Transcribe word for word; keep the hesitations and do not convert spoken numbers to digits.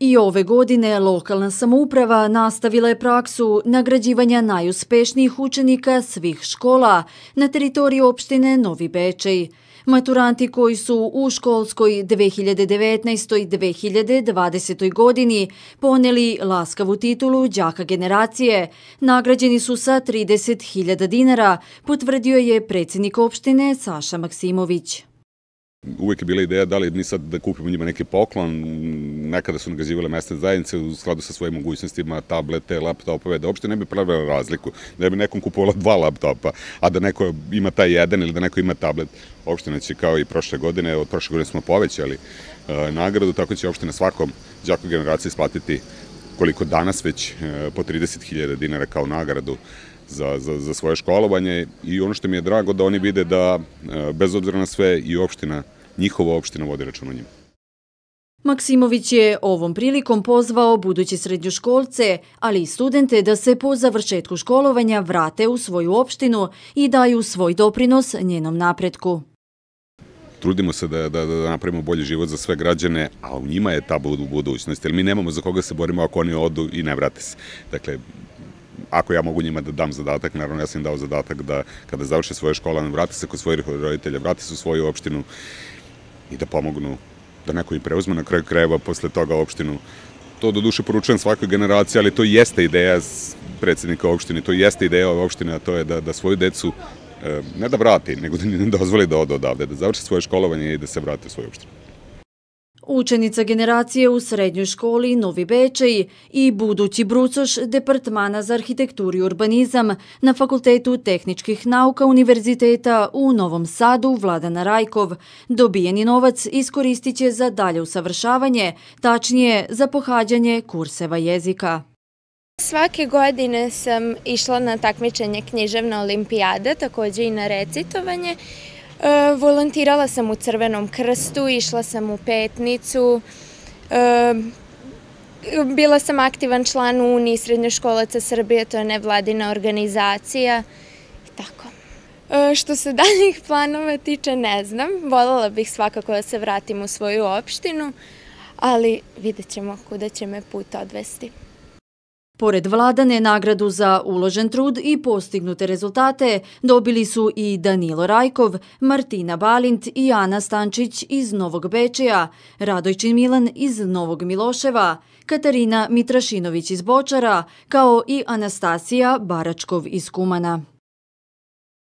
I ove godine lokalna samouprava nastavila je praksu nagrađivanja najuspešnijih učenika svih škola na teritoriji opštine Novi Bečej. Maturanti koji su u školskoj dve hiljade devetnaestoj dve hiljade dvadesetoj godini poneli laskavu titulu đaka generacije, nagrađeni su sa trideset hiljada dinara, potvrdio je predsjednik opštine Saša Maksimović. Uvijek je bila ideja da li mi sad da kupimo njima neki poklon, nekada su nagrađivale mesne zajednice u skladu sa svojim mogućnostima, tablete, laptopove, da uopšte ne bi pravila razliku, da bi nekom kupovala dva laptopa, a da neko ima taj jedan ili da neko ima tablet. Opština će kao i prošle godine, od prošle godine smo povećali e, nagradu, tako će opština svakom đaku generacije isplatiti koliko danas već e, po trideset hiljada dinara kao nagradu Za, za, za svoje školovanje i ono što mi je drago da oni vide da bez obzira na sve i opština, njihova opština vodi račun o njima. Maksimović je ovom prilikom pozvao buduće srednjoškolce, ali i studente da se po završetku školovanja vrate u svoju opštinu i daju svoj doprinos njenom napretku. Trudimo se da, da, da napravimo bolji život za sve građane, a u njima je ta budućnost, jer mi nemamo za koga se borimo ako oni odu i ne vrate se. Dakle, ako ja mogu njima da dam zadatak, naravno ja sam im dao zadatak da kada završe svoje škola, vrate se kod svojih roditelja, vrate se u svoju opštinu i da pomognu, da neko im preuzme na kraju krajeva posle toga opštinu. To do duše poručujem svakoj generaciji, ali to jeste ideja predsjednika opštine, to jeste ideja ove opštine, a to je da, da svoju decu ne da vrati, nego da ne dozvoli da ode odavde, da završe svoje školovanje i da se vrate u svoju opštinu. Učenica generacije u srednjoj školi Novi Bečej i budući brucoš Departmana za arhitekturu i urbanizam na Fakultetu tehničkih nauka Univerziteta u Novom Sadu Vladana Rajkov dobijeni novac iskoristit će za dalje usavršavanje, tačnije za pohađanje kurseva jezika. Svake godine sam išla na takmičenje književna olimpijada, također i na recitovanje. Volontirala sam u Crvenom krstu, išla sam u Petnicu, bila sam aktivan član Unije srednjoškolaca Srbije, to je nevladina organizacija i tako. Što se daljih planova tiče, ne znam, voljela bih svakako da se vratim u svoju opštinu, ali vidjet ćemo kuda će me put odvesti. Pored Vladane, nagradu za uložen trud i postignute rezultate dobili su i Danilo Rajkov, Martina Balint i Ana Stančić iz Novog Bečeja, Radojčin Milan iz Novog Miloševa, Katarina Mitrašinović iz Bočara, kao i Anastasija Baračkov iz Kumana.